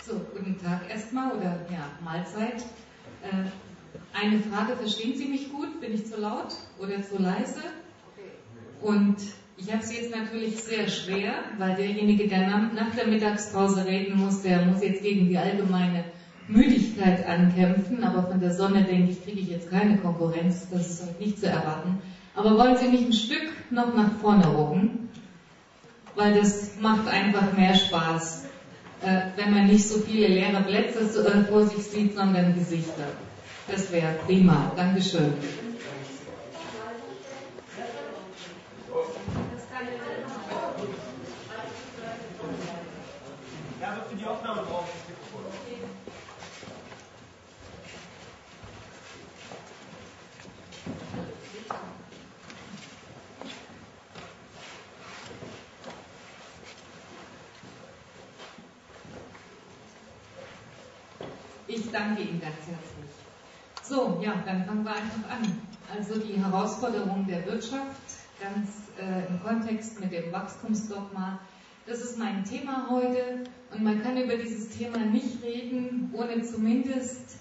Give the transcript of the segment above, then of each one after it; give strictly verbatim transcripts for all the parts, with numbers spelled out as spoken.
So, guten Tag erstmal oder ja, Mahlzeit. Äh, eine Frage, verstehen Sie mich gut? Bin ich zu laut oder zu leise? Und ich habe es jetzt natürlich sehr schwer, weil derjenige, der nach der Mittagspause reden muss, der muss jetzt gegen die allgemeine Müdigkeit ankämpfen, aber von der Sonne, denke ich, kriege ich jetzt keine Konkurrenz, das ist halt nicht zu erwarten. Aber wollen Sie nicht ein Stück noch nach vorne rücken? Weil das macht einfach mehr Spaß, äh, wenn man nicht so viele leere Plätze äh, vor sich sieht, sondern Gesichter. Das wäre prima. Dankeschön. Ja, aber für die Aufnahme brauche ich das Mikrofon. Ich danke Ihnen ganz herzlich. So, ja, dann fangen wir einfach an. Also die Herausforderung der Wirtschaft, ganz äh, im Kontext mit dem Wachstumsdogma, das ist mein Thema heute und man kann über dieses Thema nicht reden, ohne zumindest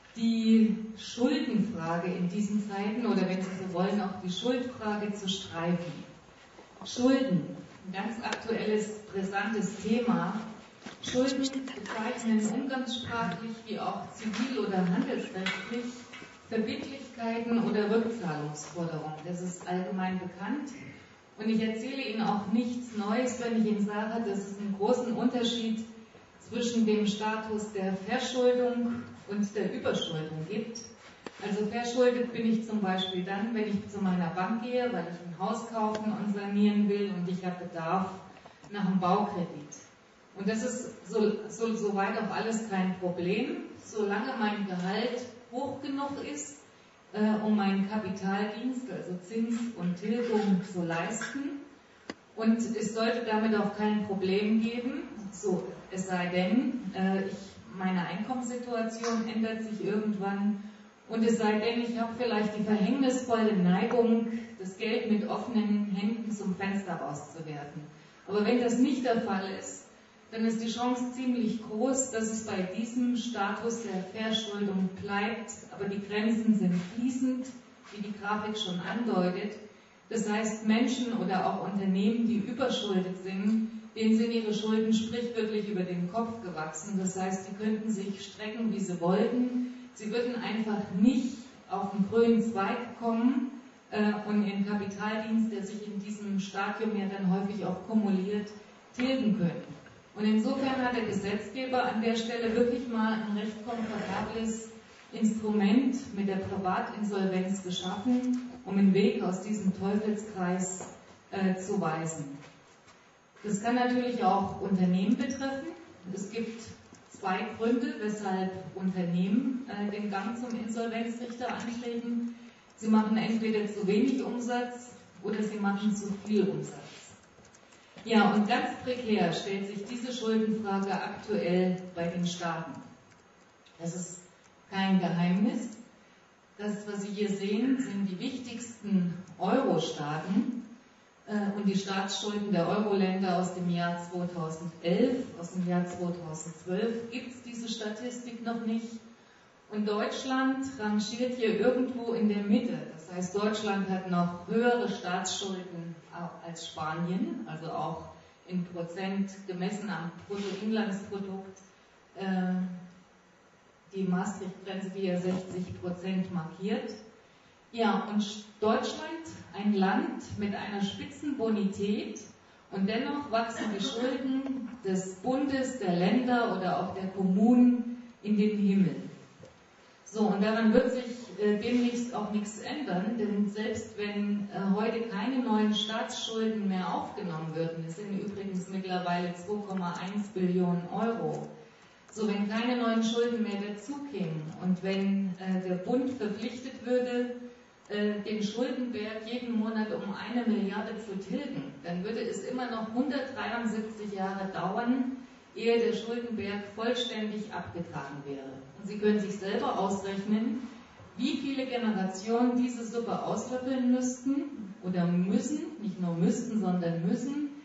die Schuldenfrage in diesen Zeiten oder wenn Sie so wollen, auch die Schuldfrage zu streifen. Schulden, ein ganz aktuelles, brisantes Thema. Schulden bezeichnen umgangssprachlich wie auch zivil- oder handelsrechtlich Verbindlichkeiten oder Rückzahlungsforderungen. Das ist allgemein bekannt. Und ich erzähle Ihnen auch nichts Neues, wenn ich Ihnen sage, dass es einen großen Unterschied zwischen dem Status der Verschuldung und der Überschuldung gibt. Also verschuldet bin ich zum Beispiel dann, wenn ich zu meiner Bank gehe, weil ich ein Haus kaufen und sanieren will und ich habe Bedarf nach einem Baukredit. Und das ist so, so, soweit auch alles kein Problem, solange mein Gehalt hoch genug ist, äh, um meinen Kapitaldienst, also Zins und Tilgung, zu leisten. Und es sollte damit auch kein Problem geben, so, es sei denn, äh, ich, meine Einkommenssituation ändert sich irgendwann und es sei denn, ich habe vielleicht die verhängnisvolle Neigung, das Geld mit offenen Händen zum Fenster rauszuwerfen. Aber wenn das nicht der Fall ist, dann ist die Chance ziemlich groß, dass es bei diesem Status der Verschuldung bleibt, aber die Grenzen sind fließend, wie die Grafik schon andeutet. Das heißt, Menschen oder auch Unternehmen, die überschuldet sind, denen sind ihre Schulden sprichwörtlich über den Kopf gewachsen. Das heißt, sie könnten sich strecken, wie sie wollten. Sie würden einfach nicht auf den grünen Zweig kommen äh, und ihren Kapitaldienst, der sich in diesem Stadium ja dann häufig auch kumuliert, tilgen können. Und insofern hat der Gesetzgeber an der Stelle wirklich mal ein recht komfortables Instrument mit der Privatinsolvenz geschaffen, um einen Weg aus diesem Teufelskreis äh, zu weisen. Das kann natürlich auch Unternehmen betreffen. Es gibt zwei Gründe, weshalb Unternehmen äh, den Gang zum Insolvenzrichter antreten. Sie machen entweder zu wenig Umsatz oder sie machen zu viel Umsatz. Ja, und ganz prekär stellt sich diese Schuldenfrage aktuell bei den Staaten. Das ist kein Geheimnis. Das, was Sie hier sehen, sind die wichtigsten Euro-Staaten äh, und die Staatsschulden der Euro-Länder aus dem Jahr zweitausendelf. Aus dem Jahr zweitausendzwölf gibt es diese Statistik noch nicht. Und Deutschland rangiert hier irgendwo in der Mitte. Das heißt, Deutschland hat noch höhere Staatsschulden als Spanien, also auch in Prozent gemessen am Bruttoinlandsprodukt. Äh, die Maastricht-Grenze, die ja sechzig Prozent markiert. Ja, und Deutschland, ein Land mit einer Spitzenbonität, und dennoch wachsen die Schulden des Bundes, der Länder oder auch der Kommunen in den Himmel. So, und daran wird sich äh, demnächst auch nichts ändern, denn selbst wenn äh, heute keine neuen Staatsschulden mehr aufgenommen würden, es sind übrigens mittlerweile zwei Komma eins Billionen Euro, so wenn keine neuen Schulden mehr dazukämen und wenn äh, der Bund verpflichtet würde, äh, den Schuldenberg jeden Monat um eine Milliarde zu tilgen, dann würde es immer noch hundertdreiundsiebzig Jahre dauern, ehe der Schuldenberg vollständig abgetragen wäre. Und Sie können sich selber ausrechnen, wie viele Generationen diese Suppe auslöffeln müssten oder müssen, nicht nur müssten, sondern müssen,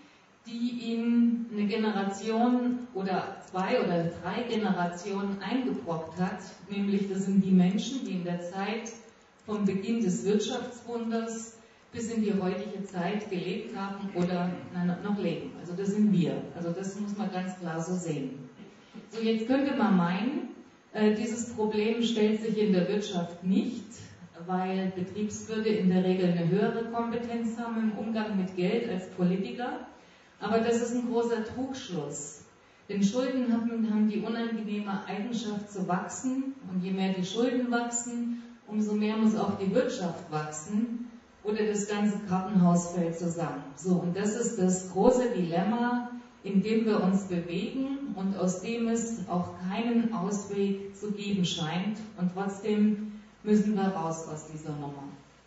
die ihn eine Generation oder zwei oder drei Generationen eingebrockt hat, nämlich das sind die Menschen, die in der Zeit vom Beginn des Wirtschaftswunders bis in die heutige Zeit gelebt haben oder nein, noch leben. Also das sind wir. Also das muss man ganz klar so sehen. So, jetzt könnte man meinen, äh, dieses Problem stellt sich in der Wirtschaft nicht, weil Betriebswirte in der Regel eine höhere Kompetenz haben im Umgang mit Geld als Politiker. Aber das ist ein großer Trugschluss. Denn Schulden haben, haben die unangenehme Eigenschaft zu wachsen. Und je mehr die Schulden wachsen, umso mehr muss auch die Wirtschaft wachsen. Oder das ganze Kartenhaus fällt zusammen. So, und das ist das große Dilemma, in dem wir uns bewegen und aus dem es auch keinen Ausweg zu geben scheint. Und trotzdem müssen wir raus aus dieser Nummer.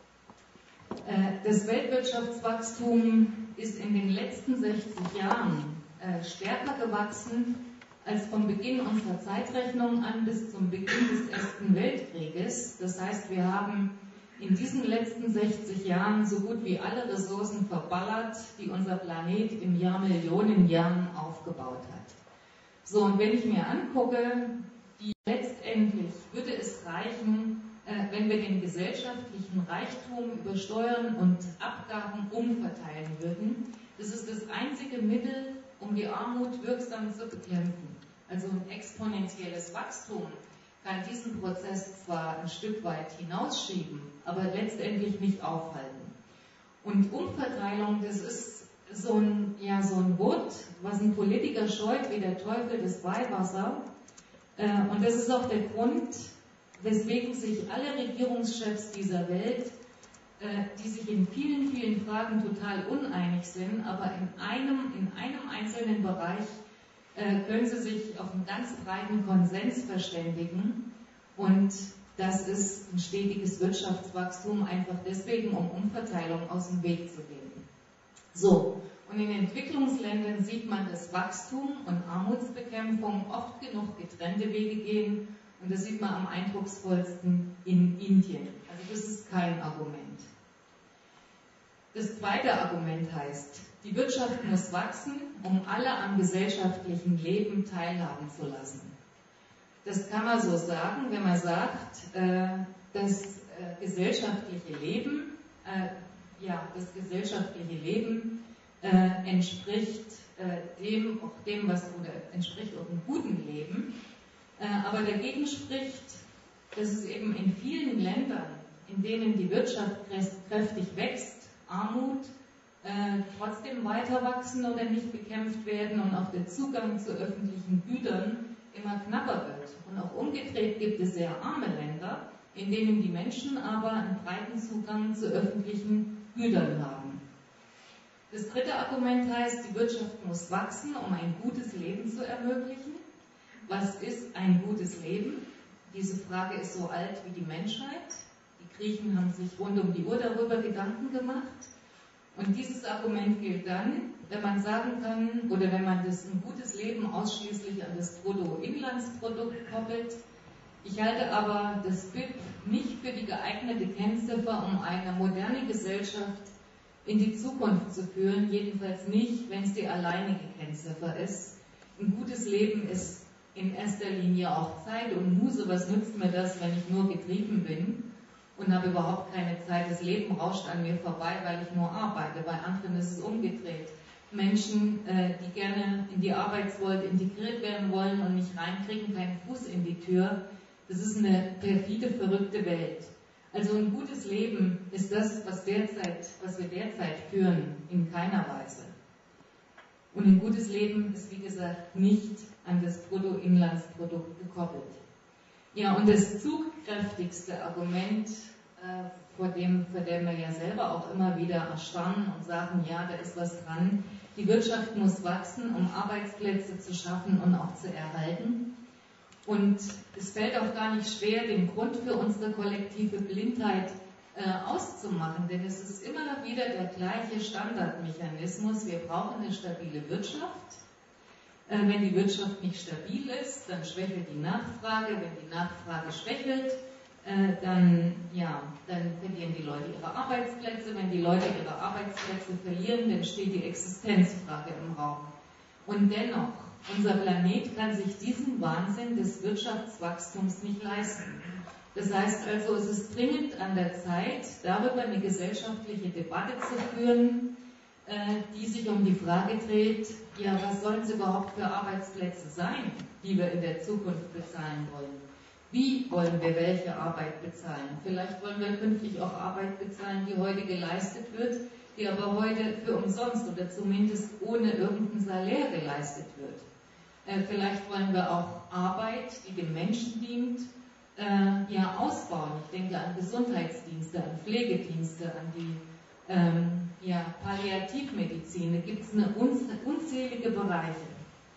Das Weltwirtschaftswachstum ist in den letzten sechzig Jahren stärker gewachsen als vom Beginn unserer Zeitrechnung an bis zum Beginn des Ersten Weltkrieges. Das heißt, wir haben in diesen letzten sechzig Jahren so gut wie alle Ressourcen verballert, die unser Planet im Jahr Millionen Jahren aufgebaut hat. So, und wenn ich mir angucke, die letztendlich würde es reichen, äh, wenn wir den gesellschaftlichen Reichtum über Steuern und Abgaben umverteilen würden. Das ist das einzige Mittel, um die Armut wirksam zu bekämpfen. Also ein exponentielles Wachstum kann diesen Prozess zwar ein Stück weit hinausschieben, aber letztendlich nicht aufhalten. Und Umverteilung, das ist so ein, ja, so ein Wort, was ein Politiker scheut wie der Teufel das Weihwasser. Äh, und das ist auch der Grund, weswegen sich alle Regierungschefs dieser Welt, äh, die sich in vielen, vielen Fragen total uneinig sind, aber in einem, in einem einzelnen Bereich können sie sich auf einen ganz breiten Konsens verständigen und das ist ein stetiges Wirtschaftswachstum, einfach deswegen, um Umverteilung aus dem Weg zu gehen. So, und in Entwicklungsländern sieht man, dass Wachstum und Armutsbekämpfung oft genug getrennte Wege gehen und das sieht man am eindrucksvollsten in Indien. Also das ist kein Argument. Das zweite Argument heißt, die Wirtschaft muss wachsen, um alle am gesellschaftlichen Leben teilhaben zu lassen. Das kann man so sagen, wenn man sagt, äh, das äh, gesellschaftliche Leben, äh, ja, das gesellschaftliche Leben äh, entspricht äh, dem, auch dem, was oder entspricht auch einem guten Leben. Äh, aber dagegen spricht, dass es eben in vielen Ländern, in denen die Wirtschaft kräftig wächst, Armut Äh, trotzdem weiter wachsen oder nicht bekämpft werden und auch der Zugang zu öffentlichen Gütern immer knapper wird. Und auch umgedreht gibt es sehr arme Länder, in denen die Menschen aber einen breiten Zugang zu öffentlichen Gütern haben. Das dritte Argument heißt, die Wirtschaft muss wachsen, um ein gutes Leben zu ermöglichen. Was ist ein gutes Leben? Diese Frage ist so alt wie die Menschheit. Die Griechen haben sich rund um die Uhr darüber Gedanken gemacht. Und dieses Argument gilt dann, wenn man sagen kann, oder wenn man das ein gutes Leben ausschließlich an das Bruttoinlandsprodukt koppelt. Ich halte aber das B I P nicht für die geeignete Kennziffer, um eine moderne Gesellschaft in die Zukunft zu führen, jedenfalls nicht, wenn es die alleinige Kennziffer ist. Ein gutes Leben ist in erster Linie auch Zeit und Muße. Was nützt mir das, wenn ich nur getrieben bin und habe überhaupt keine Zeit? Das Leben rauscht an mir vorbei, weil ich nur arbeite. Bei anderen ist es umgedreht. Menschen, äh, die gerne in die Arbeitswelt integriert werden wollen und nicht reinkriegen, keinen Fuß in die Tür. Das ist eine perfide, verrückte Welt. Also ein gutes Leben ist das, was, derzeit, was wir derzeit führen, in keiner Weise. Und ein gutes Leben ist, wie gesagt, nicht an das Bruttoinlandsprodukt gekoppelt. Ja, und das zugkräftigste Argument, äh, vor dem, vor dem wir ja selber auch immer wieder erstarren und sagen, ja, da ist was dran. Die Wirtschaft muss wachsen, um Arbeitsplätze zu schaffen und auch zu erhalten. Und es fällt auch gar nicht schwer, den Grund für unsere kollektive Blindheit äh, auszumachen, denn es ist immer noch wieder der gleiche Standardmechanismus. Wir brauchen eine stabile Wirtschaft. Äh, wenn die Wirtschaft nicht stabil ist, dann schwächelt die Nachfrage. Wenn die Nachfrage schwächelt, äh, dann, ja, dann verlieren die Leute ihre Arbeitsplätze. Wenn die Leute ihre Arbeitsplätze verlieren, dann steht die Existenzfrage im Raum. Und dennoch, unser Planet kann sich diesen Wahnsinn des Wirtschaftswachstums nicht leisten. Das heißt also, es ist dringend an der Zeit, darüber eine gesellschaftliche Debatte zu führen, äh, die sich um die Frage dreht, ja, was sollen es überhaupt für Arbeitsplätze sein, die wir in der Zukunft bezahlen wollen? Wie wollen wir welche Arbeit bezahlen? Vielleicht wollen wir künftig auch Arbeit bezahlen, die heute geleistet wird, die aber heute für umsonst oder zumindest ohne irgendein Salär geleistet wird. Äh, vielleicht wollen wir auch Arbeit, die dem Menschen dient, äh, ja, ausbauen. Ich denke an Gesundheitsdienste, an Pflegedienste, an die ähm, ja, Palliativmedizin. Da gibt es eine unz unzählige Bereiche.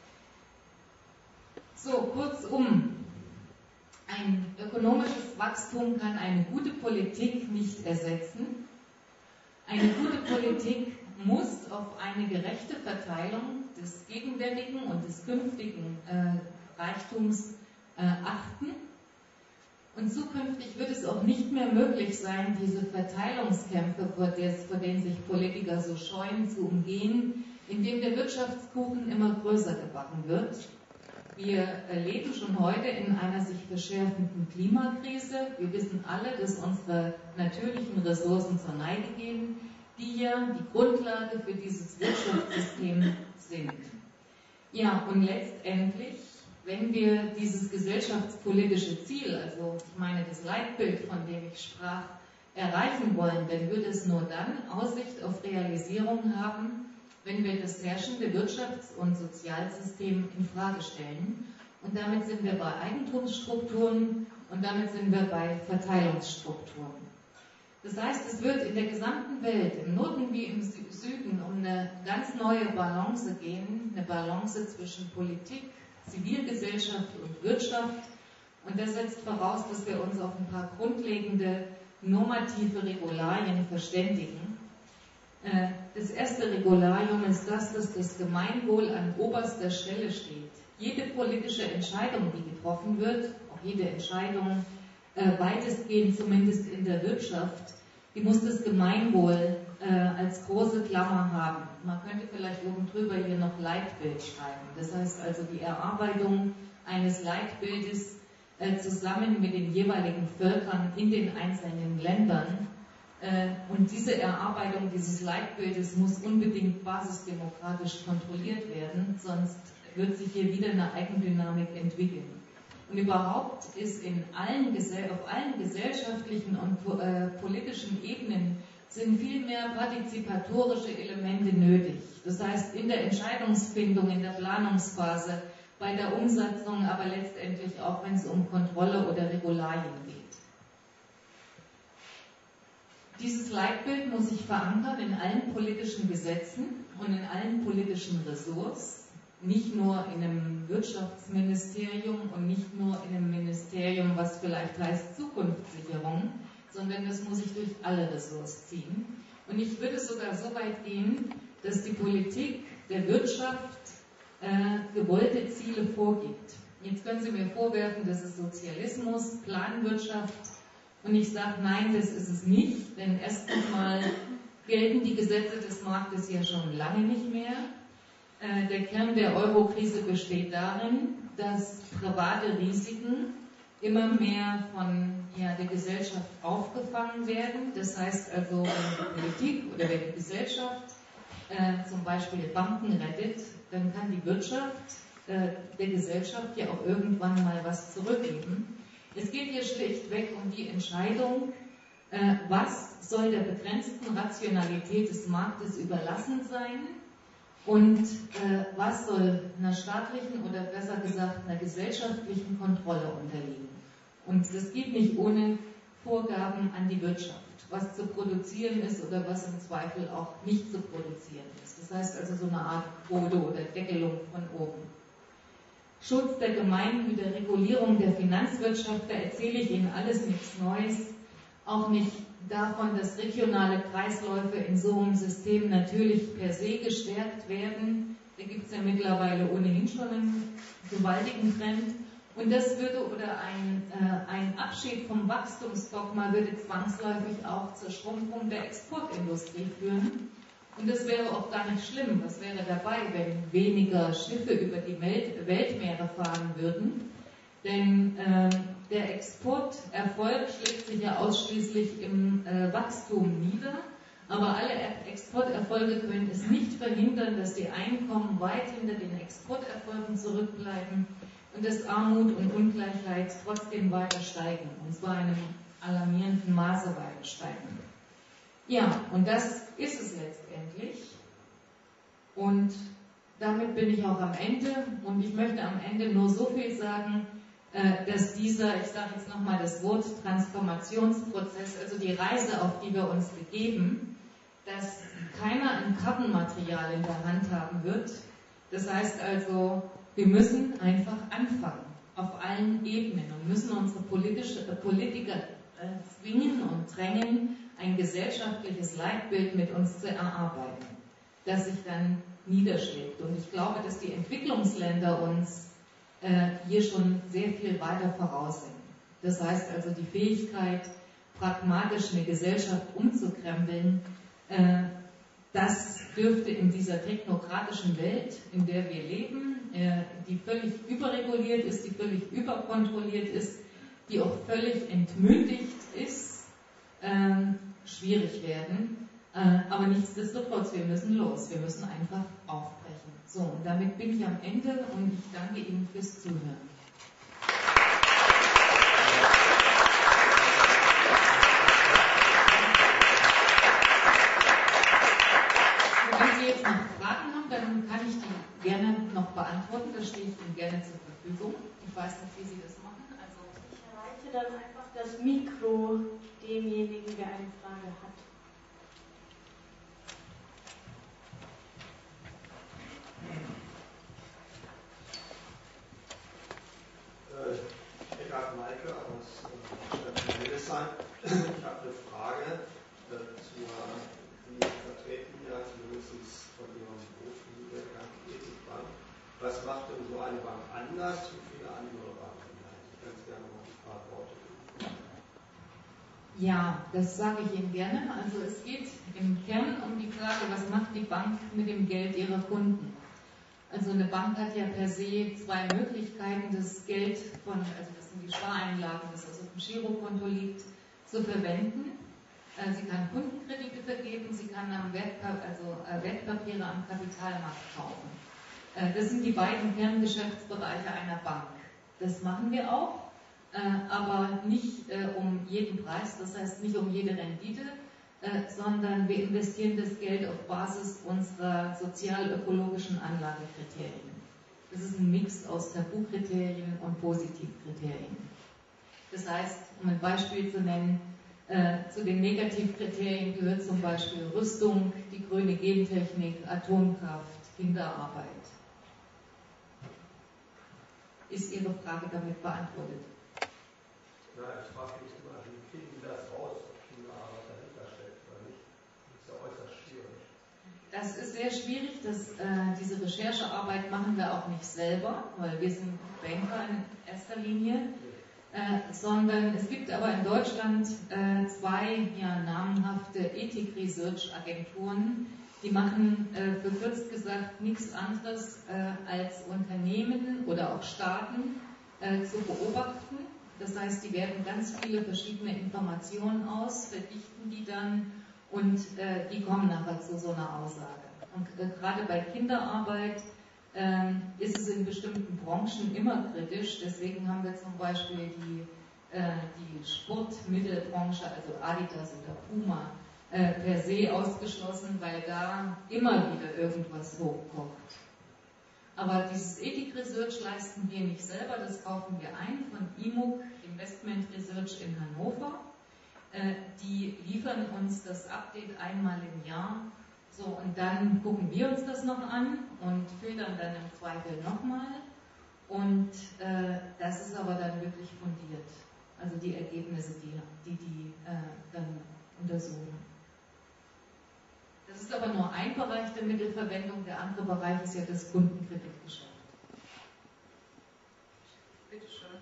So, kurzum, ein ökonomisches Wachstum kann eine gute Politik nicht ersetzen. Eine gute Politik muss auf eine gerechte Verteilung des gegenwärtigen und des künftigen äh, Reichtums äh, achten. Und zukünftig wird es auch nicht mehr möglich sein, diese Verteilungskämpfe, vor, des, vor denen sich Politiker so scheuen, zu umgehen, indem der Wirtschaftskuchen immer größer gebacken wird. Wir erleben schon heute in einer sich verschärfenden Klimakrise. Wir wissen alle, dass unsere natürlichen Ressourcen zur Neige gehen, die ja die Grundlage für dieses Wirtschaftssystem sind. Ja, und letztendlich, wenn wir dieses gesellschaftspolitische Ziel, also ich meine das Leitbild, von dem ich sprach, erreichen wollen, dann wird es nur dann Aussicht auf Realisierung haben, wenn wir das herrschende Wirtschafts- und Sozialsystem in Frage stellen. Und damit sind wir bei Eigentumsstrukturen und damit sind wir bei Verteilungsstrukturen. Das heißt, es wird in der gesamten Welt, im Norden wie im Süden, um eine ganz neue Balance gehen, eine Balance zwischen Politik, Zivilgesellschaft und Wirtschaft. Und das setzt voraus, dass wir uns auf ein paar grundlegende normative Regularien verständigen. Das erste Regularium ist das, dass das Gemeinwohl an oberster Stelle steht. Jede politische Entscheidung, die getroffen wird, auch jede Entscheidung äh, weitestgehend zumindest in der Wirtschaft, die muss das Gemeinwohl äh, als große Klammer haben. Man könnte vielleicht oben drüber hier noch Leitbild schreiben. Das heißt also die Erarbeitung eines Leitbildes äh, zusammen mit den jeweiligen Völkern in den einzelnen Ländern. Und diese Erarbeitung dieses Leitbildes muss unbedingt basisdemokratisch kontrolliert werden, sonst wird sich hier wieder eine Eigendynamik entwickeln. Und überhaupt ist in allen, auf allen gesellschaftlichen und äh, politischen Ebenen sind viel mehr partizipatorische Elemente nötig. Das heißt, in der Entscheidungsfindung, in der Planungsphase, bei der Umsetzung, aber letztendlich auch, wenn es um Kontrolle oder Regularien geht. Dieses Leitbild muss sich verankern in allen politischen Gesetzen und in allen politischen Ressorts, nicht nur in einem Wirtschaftsministerium und nicht nur in einem Ministerium, was vielleicht heißt Zukunftssicherung, sondern das muss sich durch alle Ressorts ziehen. Und ich würde sogar so weit gehen, dass die Politik der Wirtschaft äh, gewollte Ziele vorgibt. Jetzt können Sie mir vorwerfen, das ist Sozialismus, Planwirtschaft. Und ich sage, nein, das ist es nicht, denn erstens mal gelten die Gesetze des Marktes ja schon lange nicht mehr. Äh, der Kern der Euro-Krise besteht darin, dass private Risiken immer mehr von ja, der Gesellschaft aufgefangen werden. Das heißt also, wenn die Politik oder wenn die Gesellschaft äh, zum Beispiel Banken rettet, dann kann die Wirtschaft äh, der Gesellschaft ja auch irgendwann mal was zurückgeben. Es geht hier schlichtweg um die Entscheidung, äh, was soll der begrenzten Rationalität des Marktes überlassen sein und äh, was soll einer staatlichen oder besser gesagt einer gesellschaftlichen Kontrolle unterliegen. Und das geht nicht ohne Vorgaben an die Wirtschaft, was zu produzieren ist oder was im Zweifel auch nicht zu produzieren ist. Das heißt also so eine Art Quote oder Deckelung von oben. Schutz der Gemeingut, Regulierung der Finanzwirtschaft, da erzähle ich Ihnen alles nichts Neues. Auch nicht davon, dass regionale Kreisläufe in so einem System natürlich per se gestärkt werden. Da gibt es ja mittlerweile ohnehin schon einen gewaltigen Trend. Und das würde, oder ein, äh, ein Abschied vom Wachstumsdogma würde zwangsläufig auch zur Schrumpfung der Exportindustrie führen. Und das wäre auch gar nicht schlimm. Was wäre dabei, wenn weniger Schiffe über die Welt, Weltmeere fahren würden? Denn äh, der Exporterfolg schlägt sich ja ausschließlich im äh, Wachstum nieder. Aber alle Exporterfolge können es nicht verhindern, dass die Einkommen weit hinter den Exporterfolgen zurückbleiben und dass Armut und Ungleichheit trotzdem weiter steigen, und zwar in einem alarmierenden Maße weiter steigen. Ja, und das ist es letztendlich. Und damit bin ich auch am Ende, und ich möchte am Ende nur so viel sagen, dass dieser, ich sage jetzt nochmal das Wort Transformationsprozess, also die Reise, auf die wir uns begeben, dass keiner ein Kartenmaterial in der Hand haben wird. Das heißt also, wir müssen einfach anfangen, auf allen Ebenen, und müssen unsere politische, äh, Politiker äh, zwingen und drängen, ein gesellschaftliches Leitbild mit uns zu erarbeiten, das sich dann niederschlägt. Und ich glaube, dass die Entwicklungsländer uns äh, hier schon sehr viel weiter voraus sind. Das heißt also, die Fähigkeit, pragmatisch eine Gesellschaft umzukrempeln, äh, das dürfte in dieser technokratischen Welt, in der wir leben, äh, die völlig überreguliert ist, die völlig überkontrolliert ist, die auch völlig entmündigt ist, äh, schwierig werden. Äh, aber nichtsdestotrotz, wir müssen los, wir müssen einfach aufbrechen. So, und damit bin ich am Ende, und ich danke Ihnen fürs Zuhören. Wenn Sie jetzt noch Fragen haben, dann kann ich die gerne noch beantworten. Da stehe ich Ihnen gerne zur Verfügung. Ich weiß nicht, wie Sie das machen. Also ich erreiche dann einfach das Mikro demjenigen, der eine Frage hat. Eckhard Maike aus Hildesheim. Ich habe eine Frage zur, Sie vertreten ja zumindest von Ihrem Beruf die Ethikbank. Was macht denn so eine Bank anders wie viele andere Banken? Ich ganz gerne mal ein paar Worte geben. Ja, das sage ich Ihnen gerne. Also es geht im Kern um die Frage, was macht die Bank mit dem Geld ihrer Kunden? Also eine Bank hat ja per se zwei Möglichkeiten, das Geld von, also das sind die Spareinlagen, das also auf dem Girokonto liegt, zu verwenden. Sie kann Kundenkredite vergeben, sie kann am Wertpapier, also Wertpapiere am Kapitalmarkt kaufen. Das sind die beiden Kerngeschäftsbereiche einer Bank. Das machen wir auch, aber nicht um jeden Preis, das heißt nicht um jede Rendite, Äh, sondern wir investieren das Geld auf Basis unserer sozial-ökologischen Anlagekriterien. Das ist ein Mix aus Tabukriterien und Positivkriterien. Das heißt, um ein Beispiel zu nennen, äh, zu den Negativkriterien gehört zum Beispiel Rüstung, die grüne Gentechnik, Atomkraft, Kinderarbeit. Ist Ihre Frage damit beantwortet? Ja, ich frage mich immer, wie kriegen Sie das raus? Das ist sehr schwierig, das, äh, diese Recherchearbeit machen wir auch nicht selber, weil wir sind Banker in erster Linie, äh, sondern es gibt aber in Deutschland äh, zwei ja, namenhafte Ethik-Research-Agenturen, die machen äh, verkürzt gesagt nichts anderes äh, als Unternehmen oder auch Staaten äh, zu beobachten. Das heißt, die werten ganz viele verschiedene Informationen aus, verdichten die dann, und äh, die kommen nachher zu so einer Aussage. Und äh, gerade bei Kinderarbeit äh, ist es in bestimmten Branchen immer kritisch. Deswegen haben wir zum Beispiel die, äh, die Sportmittelbranche, also Adidas oder Puma, äh, per se ausgeschlossen, weil da immer wieder irgendwas hochkocht. Aber dieses Ethik-Research leisten wir nicht selber, das kaufen wir ein von I M U C, Investment Research in Hannover. Die liefern uns das Update einmal im Jahr. So, und dann gucken wir uns das noch an und filtern dann im Zweifel nochmal. Und äh, das ist aber dann wirklich fundiert. Also die Ergebnisse, die die, die äh, dann untersuchen. Das ist aber nur ein Bereich der Mittelverwendung. Der andere Bereich ist ja das Kundenkreditgeschäft. Bitte schön.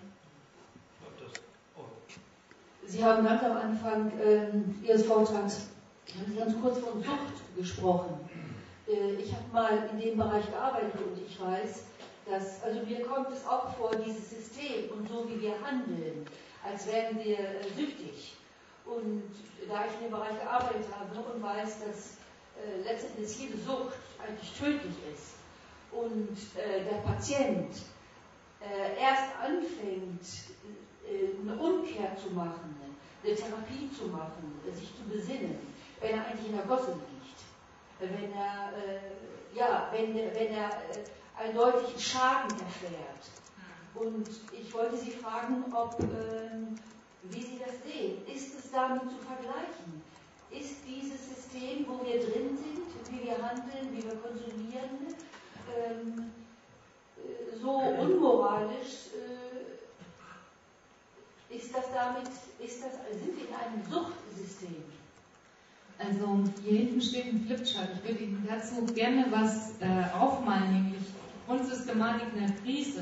Sie haben ganz am Anfang ähm, Ihres Vortrags ganz kurz von Sucht gesprochen. Äh, ich habe mal in dem Bereich gearbeitet und ich weiß, dass, also mir kommt es auch vor, dieses System und so wie wir handeln, als wären wir äh, süchtig. Und da ich in dem Bereich gearbeitet habe und weiß, dass äh, letztendlich jede Sucht eigentlich tödlich ist und äh, der Patient äh, erst anfängt, äh, eine Umkehr zu machen, eine Therapie zu machen, äh, sich zu besinnen, wenn er eigentlich in der Gosse liegt, wenn er, äh, ja, wenn, wenn er äh, einen deutlichen Schaden erfährt. Und ich wollte Sie fragen, ob, ähm, wie Sie das sehen. Ist es damit zu vergleichen? Ist dieses System, wo wir drin sind, wie wir handeln, wie wir konsumieren, ähm, äh, so unmoralisch? Äh, ist das damit, ist das, sind wir in einem Suchtsystem? Also hier hinten steht ein Flipchart. Ich würde Ihnen dazu gerne was äh, aufmalen, nämlich Grundsystematik einer Krise.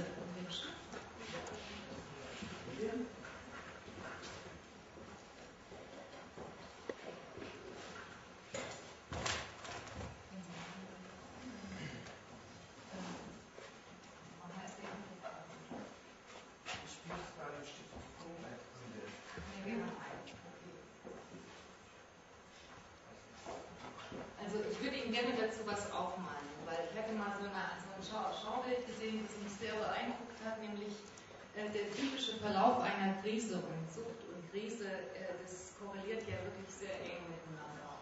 Also ich würde Ihnen gerne dazu was aufmalen, weil ich hatte mal so, eine, so ein Schau Schaubild gesehen, das mich sehr beeindruckt hat, nämlich äh, der typische Verlauf einer Krise und Sucht und Krise, äh, das korreliert ja wirklich sehr eng miteinander.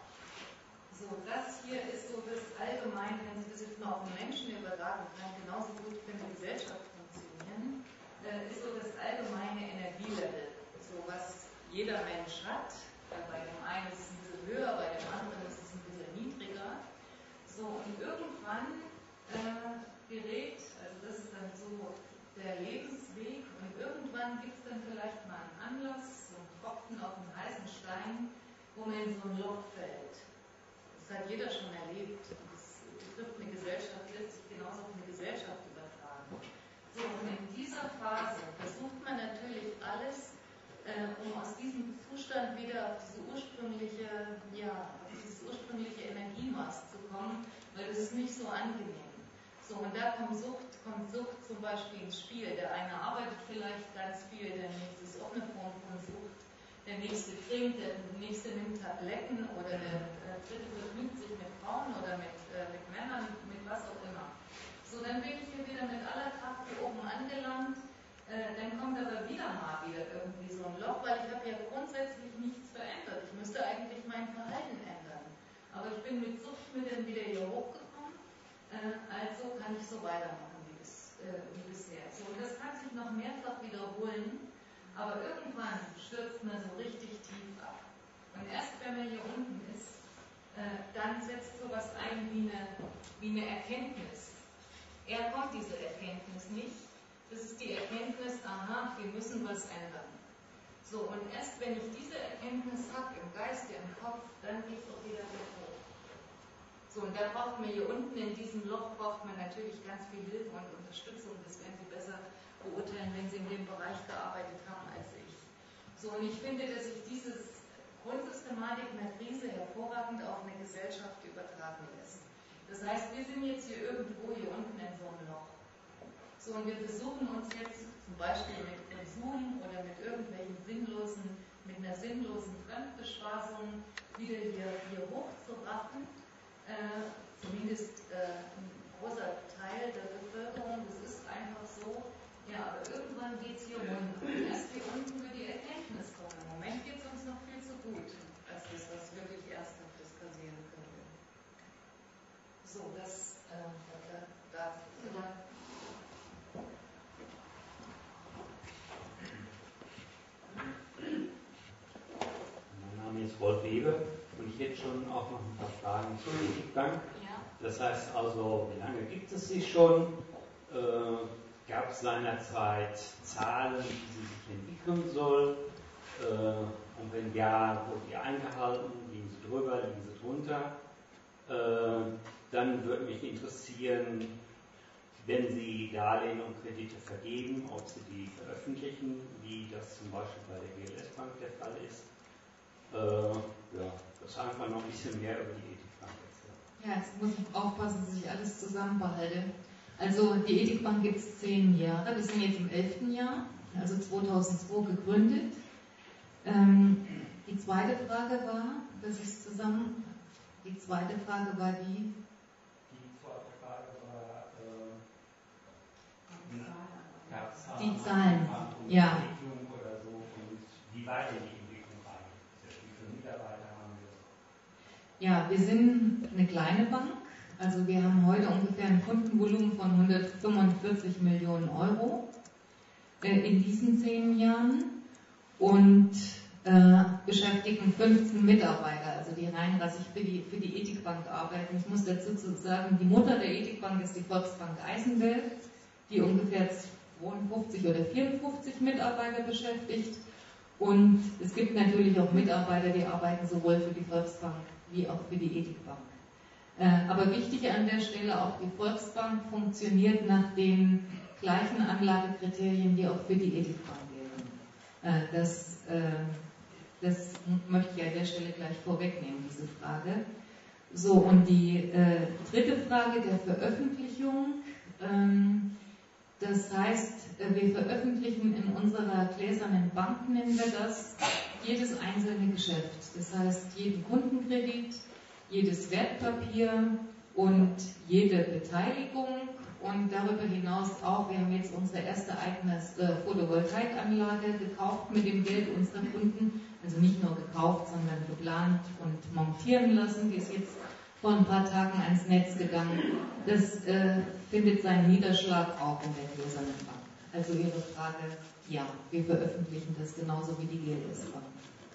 So, das hier ist so das Allgemeine, wenn Sie das jetzt mal auf den Menschen übertragen kann, genauso gut für eine Gesellschaft funktionieren, äh, ist so das allgemeine Energielevel, so was jeder Mensch hat. Äh, bei dem einen ist es ein bisschen höher, bei dem anderen ist es ein bisschen niedriger. So, und irgendwann äh, gerät, also das ist dann so der Lebensweg, und irgendwann gibt es dann vielleicht mal einen Anlass, so einen Tropfen auf einen heißen Stein, wo man in so ein Loch fällt. Das hat jeder schon erlebt. Das betrifft eine Gesellschaft, lässt sich genauso auf eine Gesellschaft übertragen. So, und in dieser Phase versucht man natürlich alles, äh, um aus diesem Zustand wieder auf diese ursprüngliche, ja, auf dieses ursprüngliche Energiemaß zu kommen, weil das ist nicht so angenehm. So, und da kommt Sucht, kommt Sucht zum Beispiel ins Spiel. Der eine arbeitet vielleicht ganz viel, der nächste ist auch eine Form von Sucht. Der nächste trinkt, der nächste nimmt Tabletten oder der äh, dritte vergnügt sich mit Frauen oder mit, äh, mit Männern, mit was auch immer. So, dann bin ich hier wieder mit aller Kraft hier oben angelangt. Äh, dann kommt aber wieder mal wieder irgendwie so ein Loch, weil ich habe ja grundsätzlich nichts verändert. Ich müsste eigentlich mein Verhalten ändern. Aber ich bin mit Suchtmitteln wieder hier hochgekommen, äh, also kann ich so weitermachen wie, bis, äh, wie bisher. So, und das kann sich noch mehrfach wiederholen, aber irgendwann stürzt man so richtig tief ab. Und erst wenn man hier unten ist, äh, dann setzt sowas ein wie eine, wie eine Erkenntnis. Er kommt diese Erkenntnis nicht. Das ist die Erkenntnis, aha, wir müssen was ändern. So, und erst wenn ich diese Erkenntnis habe, im Geiste, im Kopf, dann geht es auch wieder hoch. So, und da braucht man hier unten in diesem Loch, braucht man natürlich ganz viel Hilfe und Unterstützung. Das werden Sie besser beurteilen, wenn Sie in dem Bereich gearbeitet haben als ich. So, und ich finde, dass sich dieses Grundsystematik einer Krise hervorragend auf eine Gesellschaft übertragen lässt. Das heißt, wir sind jetzt hier irgendwo hier unten in so einem Loch. So, und wir versuchen uns jetzt zum Beispiel mit Konsum oder mit irgendwelchen sinnlosen, mit einer sinnlosen Fremdbespaßung wieder hier, hier hochzuraffen. Äh, zumindest äh, ein großer Teil der Bevölkerung, das ist einfach so. Ja, aber irgendwann geht es hier runter. Und erst hier unten wird die Erkenntnis kommen. Im Moment geht es uns noch viel zu gut, als das, was wirklich Ernsthaftes passieren könnte. So, das äh, dazu. Ja. Mein Name ist Rolf Weber und ich hätte schon auch noch ein paar Fragen zum Ethikbank. Ja. Das heißt also, wie lange gibt es sie schon? Äh, gab es seinerzeit Zahlen, wie sie sich entwickeln soll? Äh, und wenn ja, wurden die eingehalten? Liegen sie drüber, liegen sie drunter? Äh, dann würde mich interessieren, wenn sie Darlehen und Kredite vergeben, ob sie die veröffentlichen, wie das zum Beispiel bei der G L S-Bank der Fall ist. Äh, ja, das einfach noch ein bisschen mehr über die Ethikbank erzählen. Ja, jetzt muss ich aufpassen, dass ich alles zusammenbehalte. Also die Ethikbank gibt es zehn Jahre, wir sind jetzt im elften Jahr, also zweitausendzwei gegründet. Ähm, die zweite Frage war, dass ich es zusammen, die zweite Frage war die? Die zweite Frage war, äh, die Zahlen, ja. Entwicklung oder so und wie weit in die Entwicklung eigentlich? Wie viele Mitarbeiter haben wir? Ja, wir sind eine kleine Bank. Also wir haben heute ungefähr ein Kundenvolumen von hundertfünfundvierzig Millionen Euro äh, in diesen zehn Jahren und äh, beschäftigen fünfzehn Mitarbeiter, also die reinrassig für die, für die Ethikbank arbeiten. Ich muss dazu sagen, die Mutter der Ethikbank ist die Volksbank Eisenwelt, die ungefähr zweiundfünfzig oder vierundfünfzig Mitarbeiter beschäftigt. Und es gibt natürlich auch Mitarbeiter, die arbeiten sowohl für die Volksbank wie auch für die Ethikbank. Äh, aber wichtig an der Stelle, auch die Volksbank funktioniert nach den gleichen Anlagekriterien, die auch für die Ethikbank gelten. Äh, das, äh, das möchte ich an der Stelle gleich vorwegnehmen, diese Frage. So, und die äh, dritte Frage der Veröffentlichung. Ähm, das heißt, wir veröffentlichen in unserer gläsernen Bank, nennen wir das, jedes einzelne Geschäft. Das heißt, jeden Kundenkredit, jedes Wertpapier und jede Beteiligung und darüber hinaus auch, wir haben jetzt unsere erste eigene äh, Photovoltaikanlage gekauft mit dem Geld unserer Kunden, also nicht nur gekauft, sondern geplant und montieren lassen, die ist jetzt vor ein paar Tagen ans Netz gegangen. Das äh, findet seinen Niederschlag auch in der gläsernen Bank. Also Ihre Frage, ja, wir veröffentlichen das genauso wie die G L S-Bank.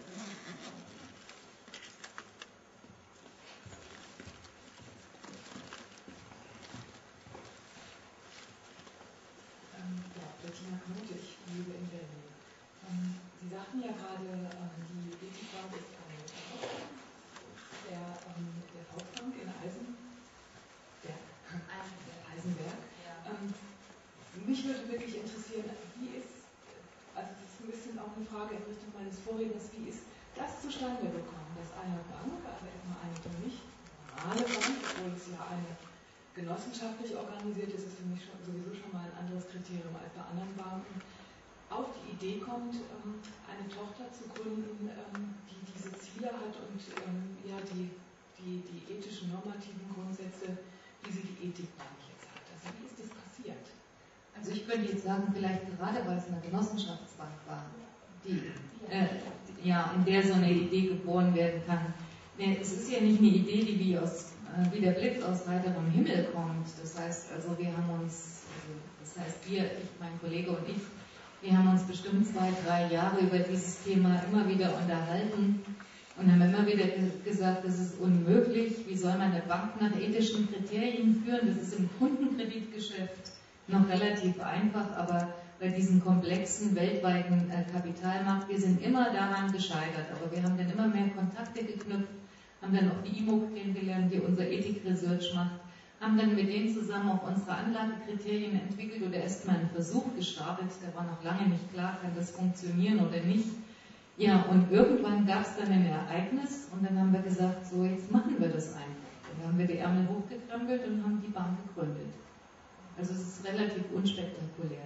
Bettina Knute, ich lebe in Berlin. Ähm, Sie sagten ja gerade, ähm, die Ethikbank ist eine Tochter der, ähm, der Volksbank in Eisenberg. Eisenberg. Ja. Ähm, mich würde wirklich interessieren, wie ist, also das ist ein bisschen auch eine Frage in Richtung meines Vorredners, wie ist das zustande gekommen, dass eine Bank, also erstmal eine für mich normale Bank, obwohl es ja eine genossenschaftlich organisiert ist, ist für mich schon, sowieso schon mal ein anderes Kriterium als bei anderen Banken, auf die Idee kommt, eine Tochter zu gründen, die diese Ziele hat und ja, die, die, die ethischen normativen Grundsätze, wie sie die Ethikbank jetzt hat. Also wie ist das passiert? Also ich könnte jetzt sagen, vielleicht gerade weil es eine Genossenschaftsbank war, die, äh, ja, in der so eine Idee geboren werden kann. Nee, es ist ja nicht eine Idee, die wie aus wie der Blitz aus heiterem Himmel kommt. Das heißt, also wir haben uns, also das heißt wir, ich, mein Kollege und ich, wir haben uns bestimmt zwei, drei Jahre über dieses Thema immer wieder unterhalten und haben immer wieder gesagt, das ist unmöglich, wie soll man eine Bank nach ethischen Kriterien führen? Das ist im Kundenkreditgeschäft noch relativ einfach, aber bei diesem komplexen weltweiten äh, Kapitalmarkt, wir sind immer daran gescheitert, aber wir haben dann immer mehr Kontakte geknüpft, haben dann auch die I M O kennengelernt, die unser Ethik-Research macht, haben dann mit denen zusammen auch unsere Anlagekriterien entwickelt oder erstmal einen Versuch gestartet, der war noch lange nicht klar, kann das funktionieren oder nicht. Ja, und irgendwann gab es dann ein Ereignis und dann haben wir gesagt, so jetzt machen wir das einfach. Dann haben wir die Ärmel hochgekrempelt und haben die Bank gegründet. Also es ist relativ unspektakulär.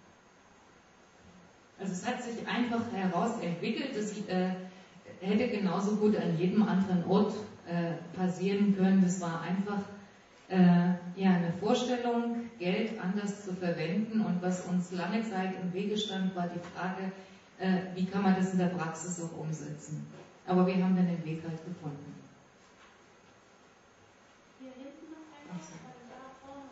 Also es hat sich einfach herausentwickelt, dass äh, hätte genauso gut an jedem anderen Ort äh, passieren können. Das war einfach äh, ja, eine Vorstellung, Geld anders zu verwenden. Und was uns lange Zeit im Wege stand, war die Frage, äh, wie kann man das in der Praxis auch umsetzen. Aber wir haben dann den Weg halt gefunden. Hier hinten noch einer, also da vorne.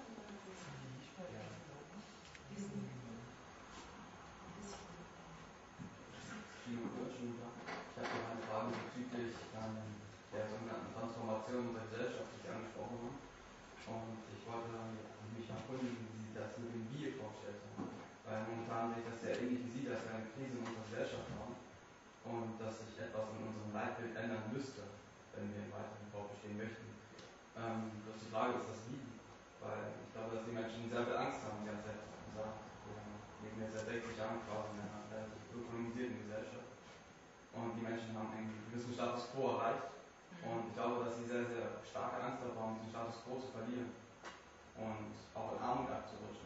Ich habe noch eine Frage bezüglich ähm, der sogenannten Transformation unserer Gesellschaft, die Sie angesprochen haben. Und ich wollte mich erkundigen, wie Sie das mit dem Wie vorgestellt haben. Weil momentan sehe ich das sehr ähnlich wie Sie, dass wir eine Krise in unserer Gesellschaft haben und dass sich etwas in unserem Leitbild ändern müsste, wenn wir weiterhin fortbestehen möchten. Ähm, das ist die Frage, ist das Wie Weil ich glaube, dass die Menschen sehr viel Angst haben, die haben es ja gesagt. Wir leben jetzt seit sechzig Jahren quasi in einer relativ ökonomisierten Gesellschaft. Und die Menschen haben einen gewissen Status quo erreicht. Und ich glaube, dass sie sehr, sehr starke Angst davor haben, diesen Status quo zu verlieren. Und auch in Armut abzurutschen.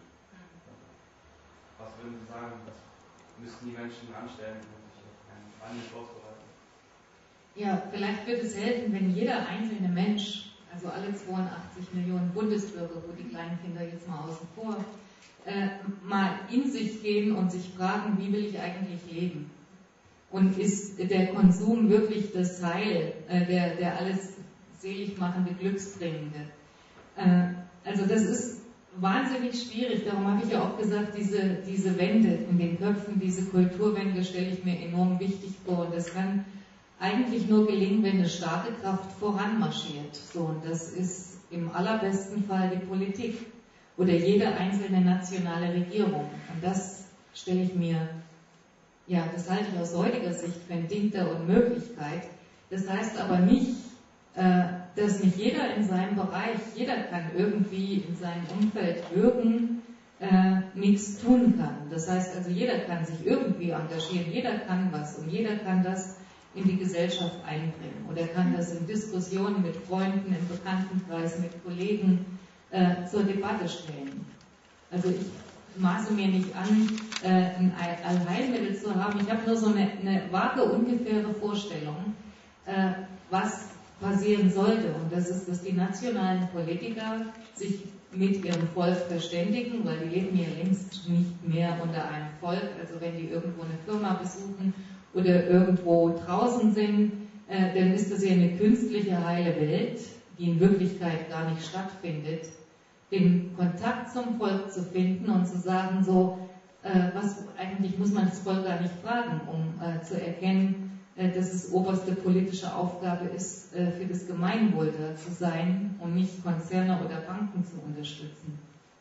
Was würden Sie sagen, was müssten die Menschen anstellen, um sich auf einen Wandel vorzubereiten? Ja, vielleicht wird es helfen, wenn jeder einzelne Mensch, also alle zweiundachtzig Millionen Bundesbürger, wo die kleinen Kinder jetzt mal außen vor, äh, mal in sich gehen und sich fragen, wie will ich eigentlich leben? Und ist der Konsum wirklich das Heil, äh, der, der alles selig machende, glücksbringende? Äh, also das ist wahnsinnig schwierig, darum habe ich ja auch gesagt, diese, diese Wende in den Köpfen, diese Kulturwende stelle ich mir enorm wichtig vor. Und das kann eigentlich nur gelingen, wenn eine starke Kraft voranmarschiert. So, und das ist im allerbesten Fall die Politik oder jede einzelne nationale Regierung. Und das stelle ich mir, ja, das halte ich aus heutiger Sicht für ein Ding der Unmöglichkeit. Das heißt aber nicht, äh, dass nicht jeder in seinem Bereich, jeder kann irgendwie in seinem Umfeld wirken, äh, nichts tun kann. Das heißt also, jeder kann sich irgendwie engagieren, jeder kann was und jeder kann das in die Gesellschaft einbringen. Oder kann das in Diskussionen mit Freunden, im Bekanntenkreis, mit Kollegen äh, zur Debatte stellen. Also ich maße mir nicht an, äh, ein Allheilmittel zu haben. Ich habe nur so eine, eine vage, ungefähre Vorstellung, äh, was passieren sollte. Und das ist, dass die nationalen Politiker sich mit ihrem Volk verständigen, weil die leben ja längst nicht mehr unter einem Volk. Also wenn die irgendwo eine Firma besuchen oder irgendwo draußen sind, äh, dann ist das ja eine künstliche heile Welt, die in Wirklichkeit gar nicht stattfindet. Den Kontakt zum Volk zu finden und zu sagen, so, äh, was eigentlich muss man das Volk gar nicht fragen, um äh, zu erkennen, äh, dass es oberste politische Aufgabe ist, äh, für das Gemeinwohl da zu sein und nicht Konzerne oder Banken zu unterstützen.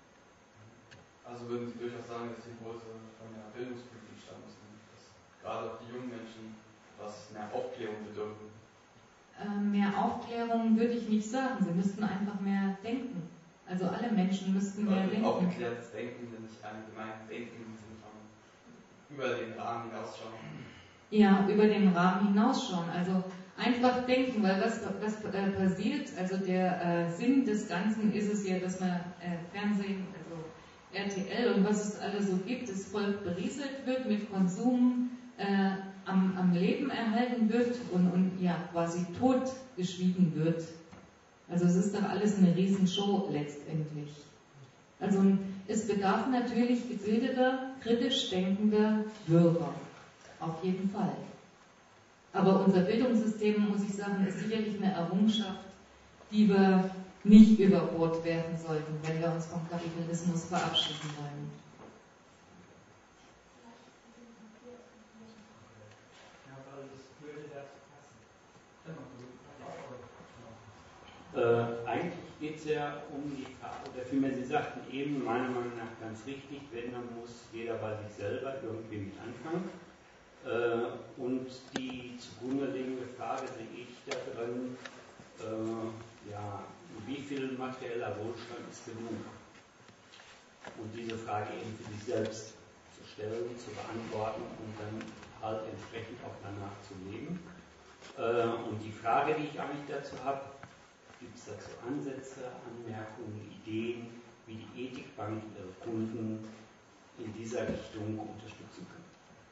Also würden Sie durchaus sagen, dass die Impulse von der Bildungspolitik stammen müssen, dass gerade auch die jungen Menschen was mehr Aufklärung bedürfen? Äh, mehr Aufklärung würde ich nicht sagen, sie müssten einfach mehr denken. Also alle Menschen müssten mehr denken. Aufgeklärtes Denken, wenn nicht allgemein Denken im Sinne von über den Rahmen hinausschauen. Ja, über den Rahmen hinausschauen. Also einfach denken, weil was, was äh, passiert, also der äh, Sinn des Ganzen ist es ja, dass man äh, Fernsehen, also R T L und was es alles so gibt, das Volk berieselt wird mit Konsum, äh, am, am Leben erhalten wird und, und ja quasi totgeschwiegen wird. Also es ist doch alles eine Riesenshow letztendlich. Also es bedarf natürlich gebildeter, kritisch denkender Bürger. Auf jeden Fall. Aber unser Bildungssystem, muss ich sagen, ist sicherlich eine Errungenschaft, die wir nicht über Bord werfen sollten, wenn wir uns vom Kapitalismus verabschieden wollen. Äh, eigentlich geht es ja um die Frage, oder vielmehr, Sie sagten eben, meiner Meinung nach ganz richtig, wenn, dann muss jeder bei sich selber irgendwie mit anfangen. Äh, und die zugrunde liegende Frage sehe ich da drin, äh, ja, wie viel materieller Wohlstand ist genug? Und diese Frage eben für sich selbst zu stellen, zu beantworten und dann halt entsprechend auch danach zu leben. Äh, und die Frage, die ich eigentlich dazu habe, gibt es dazu Ansätze, Anmerkungen, Ideen, wie die Ethikbank ihre Kunden in dieser Richtung unterstützen kann?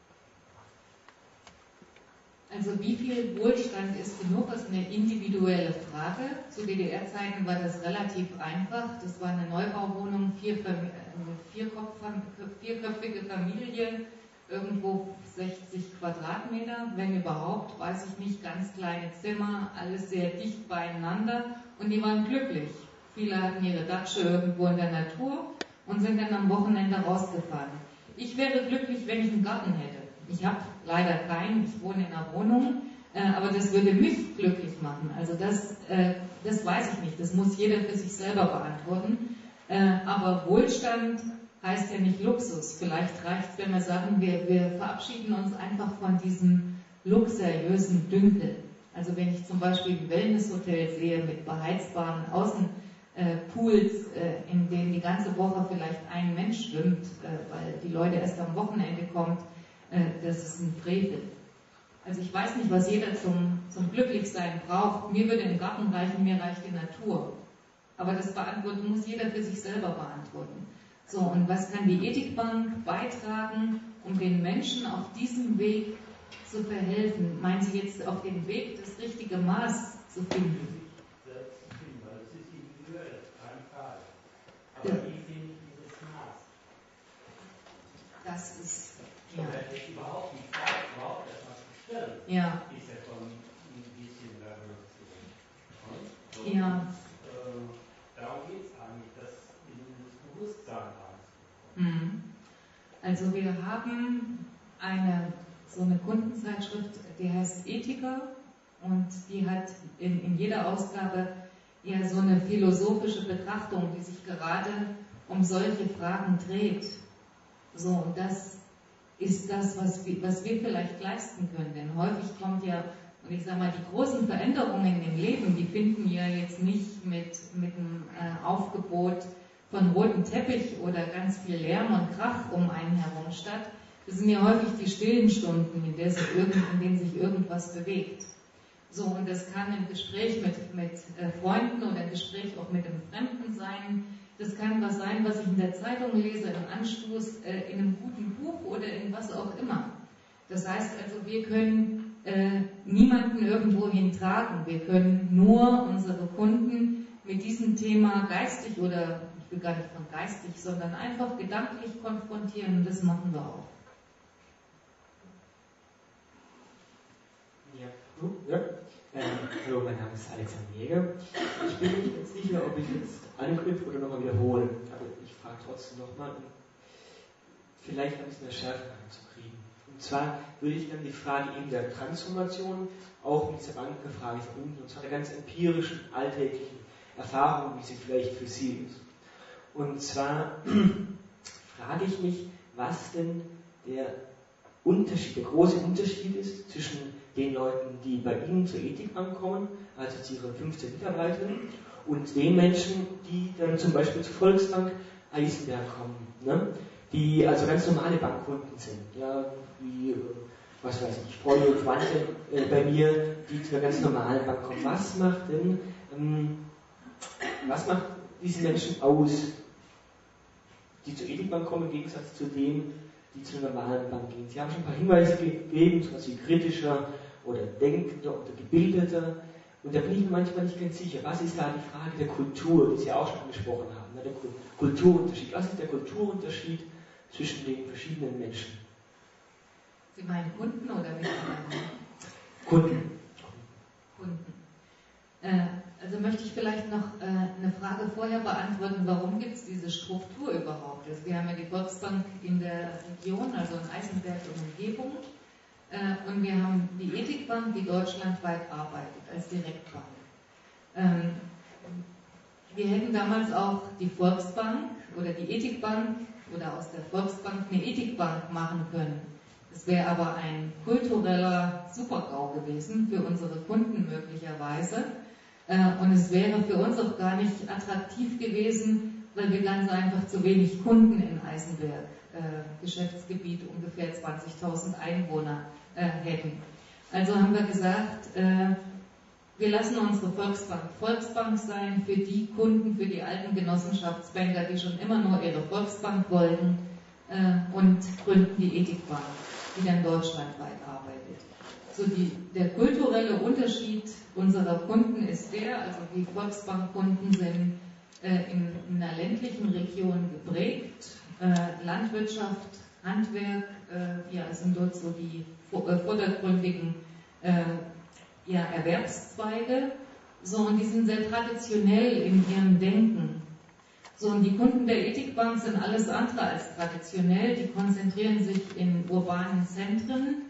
Also wie viel Wohlstand ist genug, ist eine individuelle Frage. Zu D D R-Zeiten war das relativ einfach. Das war eine Neubauwohnung, vier, eine vierköpfige Familie, irgendwo sechzig Quadratmeter, wenn überhaupt, weiß ich nicht, ganz kleine Zimmer, alles sehr dicht beieinander und die waren glücklich. Viele hatten ihre Datsche irgendwo in der Natur und sind dann am Wochenende rausgefahren. Ich wäre glücklich, wenn ich einen Garten hätte. Ich habe leider keinen, ich wohne in einer Wohnung, äh, aber das würde mich glücklich machen. Also das, äh, das weiß ich nicht, das muss jeder für sich selber beantworten. Äh, aber Wohlstand heißt ja nicht Luxus. Vielleicht reicht es, wenn wir sagen, wir, wir verabschieden uns einfach von diesem luxuriösen Dünkel. Also wenn ich zum Beispiel ein Wellnesshotel sehe mit beheizbaren äh, Pools, äh, in denen die ganze Woche vielleicht ein Mensch schwimmt, äh, weil die Leute erst am Wochenende kommt, äh, das ist ein Frevel. Also ich weiß nicht, was jeder zum, zum Glücklichsein braucht. Mir würde im Garten reichen, mir reicht die Natur. Aber das beantworten muss jeder für sich selber beantworten. So, und was kann die Ethikbank beitragen, um den Menschen auf diesem Weg zu verhelfen? Meinen Sie jetzt auf dem Weg, das richtige Maß zu finden? Selbst zu finden, weil es ist individuell, keine Frage. Aber Ja. wie finde ich dieses Maß? Das ist, Ja. ja. Wenn ich überhaupt die Frage überhaupt erstmal zu stellen, Ja. ist ja schon ein bisschen Revolution. So, Ja. Äh, darum geht es eigentlich, das in das Bewusstsein reinzubekommen. Mhm. Also wir haben eine, so eine Kundenzeitschrift, die heißt Ethiker und die hat in, in jeder Ausgabe eher so eine philosophische Betrachtung, die sich gerade um solche Fragen dreht. So, und das ist das, was wir, was wir vielleicht leisten können. Denn häufig kommt ja, und ich sage mal, die großen Veränderungen im Leben, die finden ja jetzt nicht mit, mit einem äh, Aufgebot von rotem Teppich oder ganz viel Lärm und Krach um einen herum statt. Das sind ja häufig die stillen Stunden, in, der sich irgend, in denen sich irgendwas bewegt. So, und das kann ein Gespräch mit, mit äh, Freunden oder ein Gespräch auch mit einem Fremden sein. Das kann was sein, was ich in der Zeitung lese, im Anstoß, äh, in einem guten Buch oder in was auch immer. Das heißt also, wir können äh, niemanden irgendwo hintragen. Wir können nur unsere Kunden mit diesem Thema geistig oder, ich will gar nicht von geistig, sondern einfach gedanklich konfrontieren und das machen wir auch. Ja, du? Ja. Ähm, hallo, mein Name ist Alexander Jäger. Ich bin nicht ganz sicher, ob ich jetzt anknüpfe oder nochmal wiederhole, aber ich frage trotzdem nochmal, um vielleicht ein bisschen mehr Schärfe reinzukriegen. Und zwar würde ich dann die Frage eben der Transformation auch mit dieser Bankenfrage verbinden, und zwar der ganz empirischen, alltäglichen Erfahrung, wie sie vielleicht für Sie ist. Und zwar frage ich mich, was denn der Unterschied, der große Unterschied ist zwischen den Leuten, die bei Ihnen zur Ethikbank kommen, also zu Ihren fünfzehn Mitarbeitern, und den Menschen, die dann zum Beispiel zur Volksbank Eisenberg kommen, ne? Die also ganz normale Bankkunden sind, ja, wie, was weiß ich, Freunde und Verwandte äh, bei mir, die zu einer ganz normalen Bank kommen. Was macht denn, ähm, was macht diese Menschen aus, die zur Ethikbank kommen, im Gegensatz zu denen, die zu einer normalen Bank gehen? Sie haben schon ein paar Hinweise gegeben, so was wie kritischer oder denkender oder gebildeter. Und da bin ich mir manchmal nicht ganz sicher, was ist da die Frage der Kultur, die Sie auch schon angesprochen haben, ne? Der Kulturunterschied. Was ist der Kulturunterschied zwischen den verschiedenen Menschen? Sie meinen Kunden oder Mitarbeiter? Kunden. Kunden. Äh, also möchte ich vielleicht noch äh, eine Frage vorher beantworten, warum gibt es diese Struktur überhaupt? Also wir haben ja die Volksbank in der Region, also in Eisenberg und Umgebung. Und wir haben die Ethikbank, die deutschlandweit arbeitet, als Direktbank. Ähm, wir hätten damals auch die Volksbank oder die Ethikbank oder aus der Volksbank eine Ethikbank machen können. Das wäre aber ein kultureller Supergau gewesen für unsere Kunden möglicherweise. Äh, und es wäre für uns auch gar nicht attraktiv gewesen, weil wir ganz einfach zu wenig Kunden in Eisenberg, äh, Geschäftsgebiet ungefähr zwanzigtausend Einwohner, äh, hätten. Also haben wir gesagt, äh, wir lassen unsere Volksbank Volksbank sein für die Kunden, für die alten Genossenschaftsbanker, die schon immer nur ihre Volksbank wollten, äh, und gründen die Ethikbank, die dann deutschlandweit arbeitet. So die, der kulturelle Unterschied unserer Kunden ist der, also die Volksbankkunden sind äh, in, in einer ländlichen Region geprägt, äh, Landwirtschaft, Handwerk, äh, ja, sind dort so die vordergründigen äh, ja, Erwerbszweige, so, und die sind sehr traditionell in ihrem Denken. So, und die Kunden der Ethikbank sind alles andere als traditionell, die konzentrieren sich in urbanen Zentren.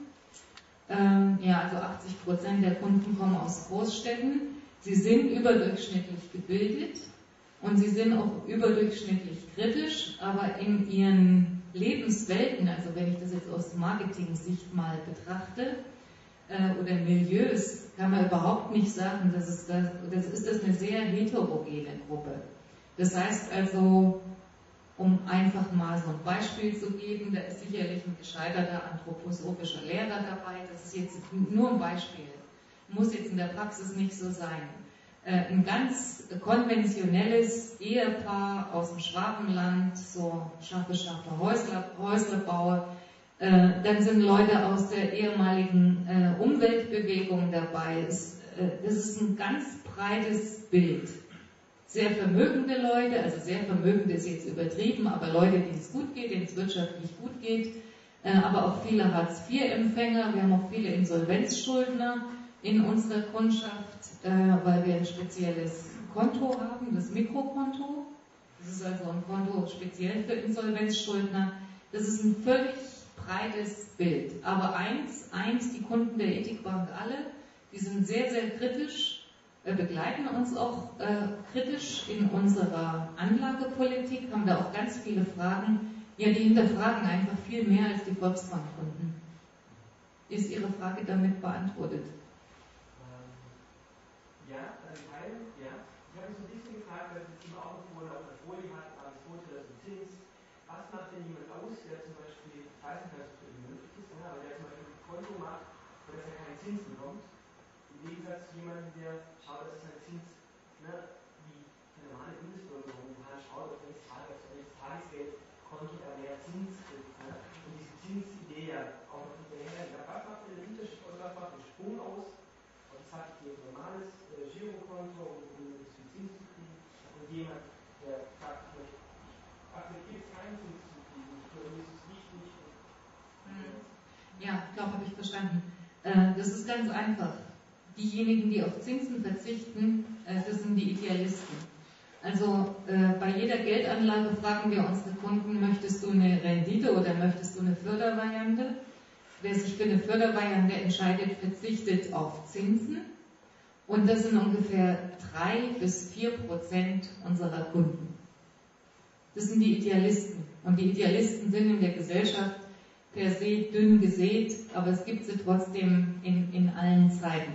Ähm, ja, also achtzig Prozent der Kunden kommen aus Großstädten. Sie sind überdurchschnittlich gebildet und sie sind auch überdurchschnittlich kritisch, aber in ihren Lebenswelten, also wenn ich das jetzt aus Marketing-Sicht mal betrachte, äh, oder Milieus kann man überhaupt nicht sagen, dass es das, das ist das eine sehr heterogene Gruppe. Das heißt also, um einfach mal so ein Beispiel zu geben, da ist sicherlich ein gescheiterter anthroposophischer Lehrer dabei, das ist jetzt nur ein Beispiel, muss jetzt in der Praxis nicht so sein. Äh, ein ganz konventionelles Ehepaar aus dem Schwabenland, so scharfe, scharfe Häusler, Häuslerbauer, äh, dann sind Leute aus der ehemaligen äh, Umweltbewegung dabei. Es, äh, das ist ein ganz breites Bild. Sehr vermögende Leute, also sehr vermögend ist jetzt übertrieben, aber Leute, denen es gut geht, denen es wirtschaftlich gut geht, äh, aber auch viele Hartz vier Empfänger, wir haben auch viele Insolvenzschuldner in unserer Kundschaft, äh, weil wir ein spezielles Konto haben, das Mikrokonto. Das ist also ein Konto speziell für Insolvenzschuldner. Das ist ein völlig breites Bild. Aber eins, eins, die Kunden der Ethikbank alle, die sind sehr, sehr kritisch, äh, begleiten uns auch äh, kritisch in unserer Anlagepolitik, haben da auch ganz viele Fragen. Ja, die hinterfragen einfach viel mehr als die Volksbankkunden. Ist Ihre Frage damit beantwortet? Ja, also Teil, ja. Ich habe mich so ein bisschen gefragt, weil das Thema auch noch vorne auf der Folie hat, Aristoteles und Zins. Was macht denn jemand aus, der zum Beispiel, ich weiß nicht, was das für ihn möglich ist, ja, aber der zum Beispiel ein Konto macht, wo dass er keinen Zins bekommt, im Gegensatz zu jemandem, der schaut, dass sein Zins, ne, wie der normale Bundesbürger, wo man schaut, auf das Tages, Tagesgeldkonto er mehr Zins kriegt. Ne? Und diese Zinsidee ja auch noch hinterher, ja, was macht denn den Unterschied, oder was macht den Sprung aus? Und das hatte ich hier ein normales äh, Girokonto, um ein bisschen Zins zu kriegen. Und jemand, der sagt, ich möchte, ich akzeptiere jetzt keinen Zins zu kriegen, für mich ist es wichtig. Ja, ich glaube, habe ich verstanden. Äh, das ist ganz einfach. Diejenigen, die auf Zinsen verzichten, äh, das sind die Idealisten. Also äh, bei jeder Geldanlage fragen wir unsere Kunden, möchtest du eine Rendite oder möchtest du eine Fördervariante? Wer sich für eine Fördervariante entscheidet, verzichtet auf Zinsen. Und das sind ungefähr drei bis vier Prozent unserer Kunden. Das sind die Idealisten. Und die Idealisten sind in der Gesellschaft per se dünn gesät, aber es gibt sie trotzdem in, in allen Zeiten.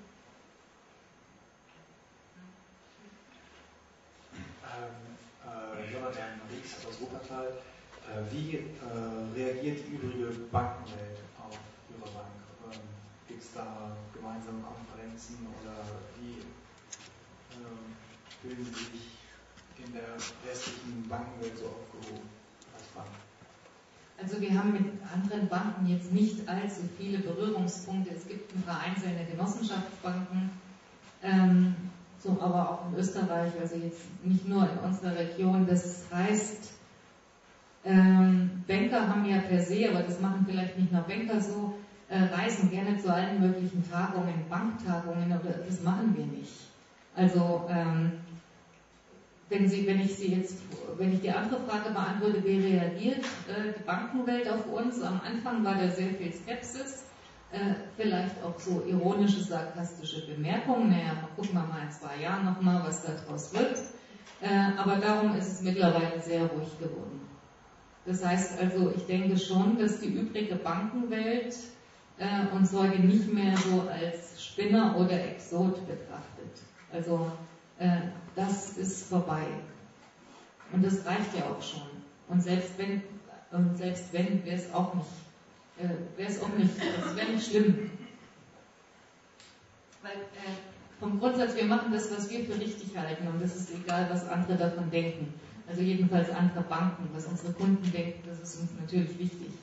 Ähm, äh, Jonathan Ries aus Wuppertal. Äh, wie äh, reagiert die übrige Bankenwelt auf Ihre Bank? Ähm, Gibt es da gemeinsame Konferenzen oder wie ähm, fühlen Sie sich in der restlichen Bankenwelt so aufgehoben als Bank? Also wir haben mit anderen Banken jetzt nicht allzu viele Berührungspunkte. Es gibt ein paar einzelne Genossenschaftsbanken, ähm, so, aber auch in Österreich, also jetzt nicht nur in unserer Region. Das heißt, ähm, Banker haben ja per se, aber das machen vielleicht nicht nur Banker so, äh, reisen gerne zu allen möglichen Tagungen, Banktagungen, oder das machen wir nicht. Also ähm, Wenn, Sie, wenn ich Sie jetzt, wenn ich die andere Frage beantworte, wie reagiert äh, die Bankenwelt auf uns? Am Anfang war da sehr viel Skepsis, äh, vielleicht auch so ironische, sarkastische Bemerkungen. Naja, gucken wir mal in zwei Jahren nochmal, was daraus wird. Äh, aber darum ist es mittlerweile sehr ruhig geworden. Das heißt also, ich denke schon, dass die übrige Bankenwelt äh, uns heute nicht mehr so als Spinner oder Exot betrachtet. Also äh, das ist vorbei. Und das reicht ja auch schon. Und selbst wenn, und selbst wenn, wäre es auch nicht, äh, wäre es auch nicht, das wäre nicht schlimm. Weil äh, vom Grundsatz, wir machen das, was wir für richtig halten, und das ist egal, was andere davon denken. Also jedenfalls andere Banken, was unsere Kunden denken, das ist uns natürlich wichtig.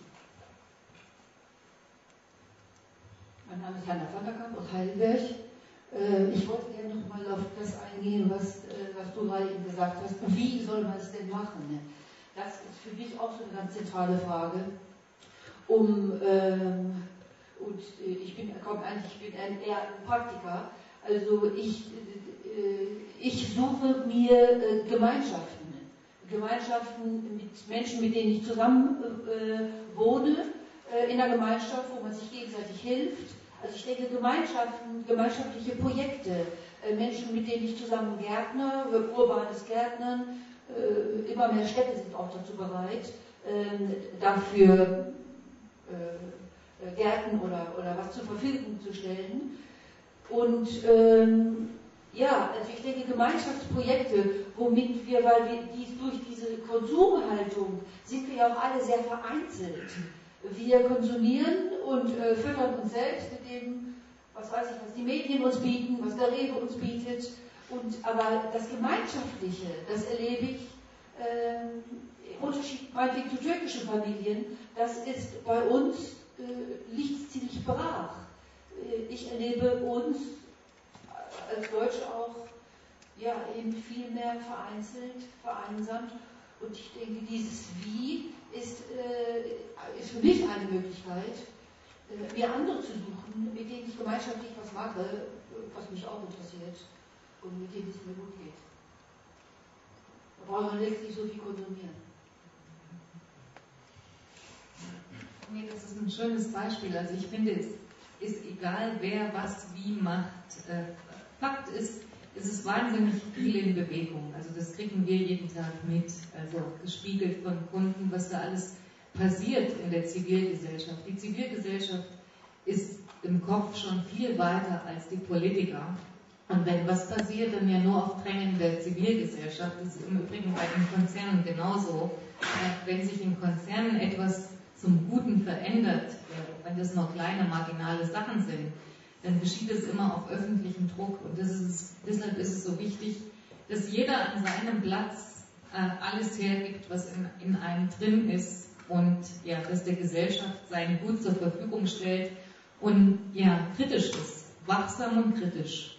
Mein Name ist Hanna Vanderkamp aus Heidelberg. Ich wollte gerne noch mal auf das eingehen, was, was du gerade eben gesagt hast. Wie soll man es denn machen? Das ist für mich auch so eine ganz zentrale Frage. Um, ähm, und ich bin, komm, eigentlich, ich bin ein, eher ein Praktiker. Also ich, äh, ich suche mir äh, Gemeinschaften. Gemeinschaften mit Menschen, mit denen ich zusammen äh, wohne, äh, in einer Gemeinschaft, wo man sich gegenseitig hilft. Also ich denke, Gemeinschaften, gemeinschaftliche Projekte, äh, Menschen, mit denen ich zusammen Gärtner, urbanes Gärtnern, äh, immer mehr Städte sind auch dazu bereit, äh, dafür äh, Gärten oder, oder was zur Verfügung zu stellen. Und ähm, ja, also ich denke, Gemeinschaftsprojekte, womit wir, weil wir dies, durch diese Konsumhaltung sind wir ja auch alle sehr vereinzelt. Wir konsumieren und äh, füttern uns selbst mit dem, was weiß ich, was die Medien uns bieten, was der Rewe uns bietet. Und, aber das Gemeinschaftliche, das erlebe ich ähm, im Unterschied meinetwegen zu türkischen Familien, das ist bei uns, äh, liegt ziemlich brach. Äh, ich erlebe uns als Deutsche auch ja, eben viel mehr vereinzelt, vereinsamt. Und ich denke, dieses Wie ist, äh, ist für mich eine Möglichkeit, äh, mir andere zu suchen, mit denen ich gemeinschaftlich was mache, was mich auch interessiert und mit denen es mir gut geht. Da braucht man letztlich so viel konsumieren. Nee, das ist ein schönes Beispiel. Also ich finde, es ist egal, wer was wie macht. Äh, Fakt ist, es ist wahnsinnig viel in Bewegung. Also das kriegen wir jeden Tag mit. Also gespiegelt von Kunden, was da alles passiert in der Zivilgesellschaft. Die Zivilgesellschaft ist im Kopf schon viel weiter als die Politiker. Und wenn was passiert, dann ja nur auf Drängen der Zivilgesellschaft. Das ist im Übrigen bei den Konzernen genauso. Wenn sich in Konzernen etwas zum Guten verändert, wenn das nur kleine, marginale Sachen sind, dann geschieht es immer auf öffentlichen Druck. Und das ist, deshalb ist es so wichtig, dass jeder an seinem Platz äh, alles hergibt, was in, in einem drin ist und ja, dass der Gesellschaft sein Gut zur Verfügung stellt und ja, kritisch ist, wachsam und kritisch.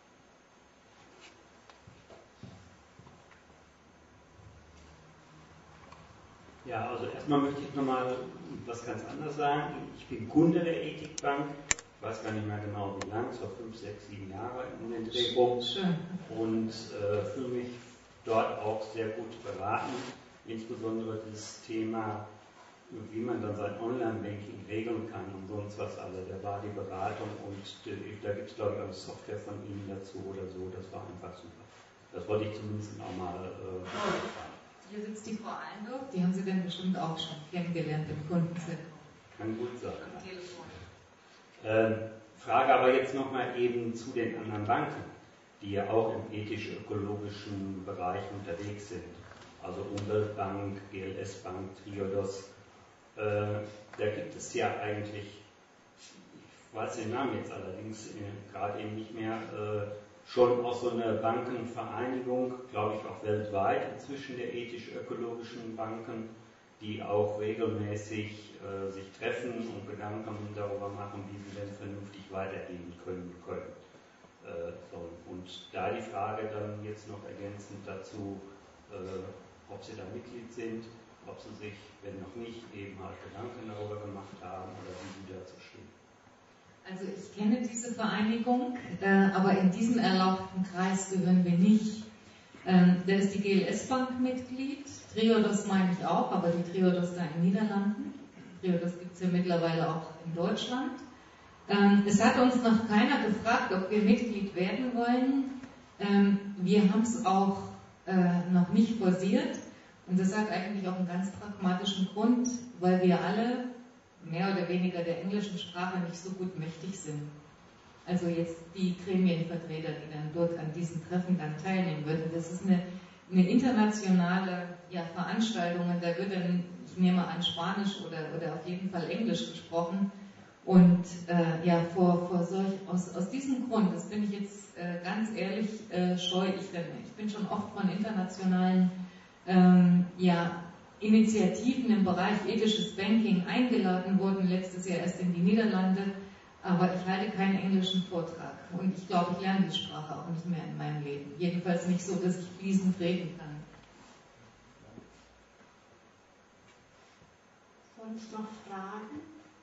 Ja, also erstmal möchte ich nochmal was ganz anderes sagen. Ich bin Kunde der Ethikbank. Ich weiß gar nicht mehr genau wie lang, so fünf, sechs, sieben Jahre in den Dreh rum. Und äh, fühle mich dort auch sehr gut beraten. Insbesondere das Thema, wie man dann sein Online-Banking regeln kann und sonst was alle. Da war die Beratung und äh, da gibt es, glaube ich, auch Software von Ihnen dazu oder so. Das war einfach super. Das wollte ich zumindest auch mal äh, erfahren. Hier sitzt die Frau Allendorf, die haben Sie dann bestimmt auch schon kennengelernt im Kundenzentrum. Kann gut sein. Am Telefon. Ähm, Frage aber jetzt nochmal eben zu den anderen Banken, die ja auch im ethisch-ökologischen Bereich unterwegs sind. Also Umweltbank, G L S Bank, Triodos. Äh, da gibt es ja eigentlich, ich weiß den Namen jetzt allerdings äh, gerade eben nicht mehr, äh, schon auch so eine Bankenvereinigung, glaube ich auch weltweit inzwischen der ethisch-ökologischen Banken, die auch regelmäßig äh, sich treffen und Gedanken darüber machen, wie sie denn vernünftig weitergehen können. können. Äh, so. Und da die Frage dann jetzt noch ergänzend dazu, äh, ob Sie da Mitglied sind, ob Sie sich, wenn noch nicht, eben halt Gedanken darüber gemacht haben oder wie Sie dazu stehen. Also ich kenne diese Vereinigung, äh, aber in diesen erlauchten Kreis gehören wir nicht. Ähm, da ist die G L S Bank Mitglied, Triodos meine ich auch, aber die Triodos da in den Niederlanden. Triodos gibt es ja mittlerweile auch in Deutschland. Ähm, es hat uns noch keiner gefragt, ob wir Mitglied werden wollen. Ähm, wir haben es auch äh, noch nicht forciert und das hat eigentlich auch einen ganz pragmatischen Grund, weil wir alle mehr oder weniger der englischen Sprache nicht so gut mächtig sind. Also jetzt die Gremienvertreter, die dann dort an diesen Treffen dann teilnehmen würden. Das ist eine, eine internationale ja, Veranstaltung und da wird dann, ich nehme an, Spanisch oder, oder auf jeden Fall Englisch gesprochen. Und äh, ja, vor, vor solch, aus, aus diesem Grund, das bin ich jetzt äh, ganz ehrlich äh, scheu, ich, ich bin schon oft von internationalen ähm, ja, Initiativen im Bereich ethisches Banking eingeladen wurden, letztes Jahr erst in die Niederlande, aber ich halte keinen englischen Vortrag und ich glaube, ich lerne die Sprache auch nicht mehr in meinem Leben. Jedenfalls nicht so, dass ich fließend reden kann. Sonst noch Fragen?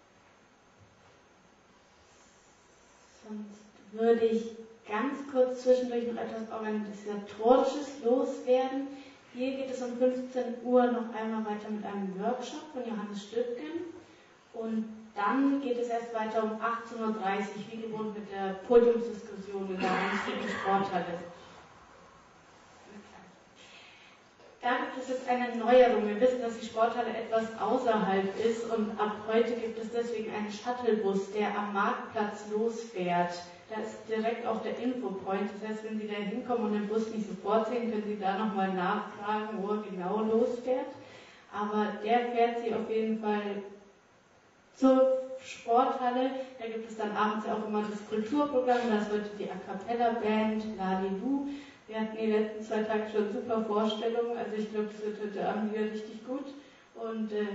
Sonst würde ich ganz kurz zwischendurch noch etwas Organisatorisches loswerden. Hier geht es um fünfzehn Uhr noch einmal weiter mit einem Workshop von Johannes Stüttgen und dann geht es erst weiter um achtzehn Uhr dreißig, wie gewohnt mit der Podiumsdiskussion in der einzigen Sporthalle. da gibt es jetzt eine Neuerung. Wir wissen, dass die Sporthalle etwas außerhalb ist und ab heute gibt es deswegen einen Shuttlebus, der am Marktplatz losfährt. Da ist direkt auch der Infopoint. Das heißt, wenn Sie da hinkommen und den Bus nicht sofort sehen, können Sie da nochmal nachfragen, wo er genau losfährt. Aber der fährt Sie auf jeden Fall zur Sporthalle. Da gibt es dann abends ja auch immer das Kulturprogramm. Da ist heute die A Cappella Band, Lalilu. Wir hatten die letzten zwei Tage schon super Vorstellungen. Also ich glaube, es wird heute Abend wieder richtig gut. Und äh,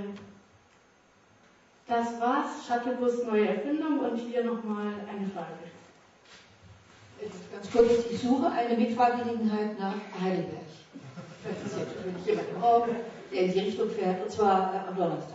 das war's. Shuttlebus neue Erfindung und hier nochmal eine Frage. Jetzt ganz kurz, ich suche eine Mitfahrgelegenheit nach Heidelberg. Das ist jetzt natürlich jemand im Raum, der in die Richtung fährt, und zwar äh, am Donnerstag.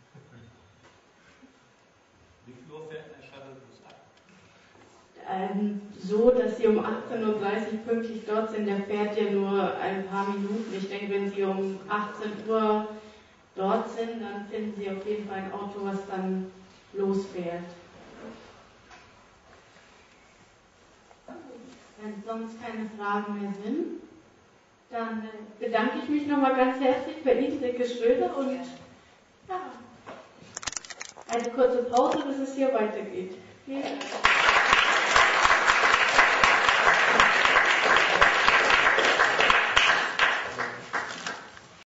Wie viel Uhr fährt der Shuttlebus ab? Ähm, so, dass Sie um achtzehn Uhr dreißig pünktlich dort sind. Der fährt ja nur ein paar Minuten. Ich denke, wenn Sie um achtzehn Uhr dort sind, dann finden Sie auf jeden Fall ein Auto, was dann losfährt. Wenn sonst keine Fragen mehr sind, dann bedanke ich mich nochmal ganz herzlich bei Ihnen, Silke Schröder, und ja, eine kurze Pause, bis es hier weitergeht. Vielen Dank.